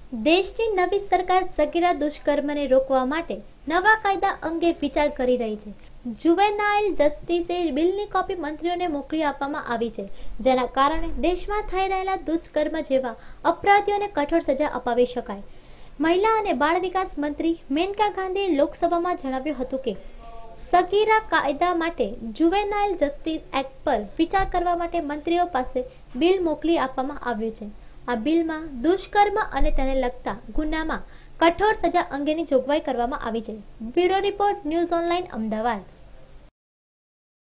દેશની નવી સરકાર સગીરા દુષ્કર્મને રોકવા માટે નવા કાયદા અંગે વિચાર કરી રહી છે. જુવેનાઇલ જસ્ટિસ બિલની કોપી મંત્રીઓને મોકલી આપવામાં આવી છે, જેના કારણે દેશમાં થઈ રહેલા દુષ્કર્મ જેવા અપરાધીઓને કઠોર સજા અપાવી શકાય. મહિલા અને બાળ વિકાસ મંત્રી મેનકા ગાંધીએ લોકસભામાં જણાવ્યું હતું કે સગીરા કાયદા માટે જુવેનાઇલ જસ્ટિસ એક્ટ પર વિચાર કરવા માટે મંત્રીઓ પાસે બિલ મોકલી આપવામાં આવ્યું છે. આ બિલમાં દુષ્કર્મ અને તેને લગતા ગુનામાં કઠોર સજા અંગેની જોગવાઈ કરવામાં આવી છે. Bureau report, news online, Ahmedabad.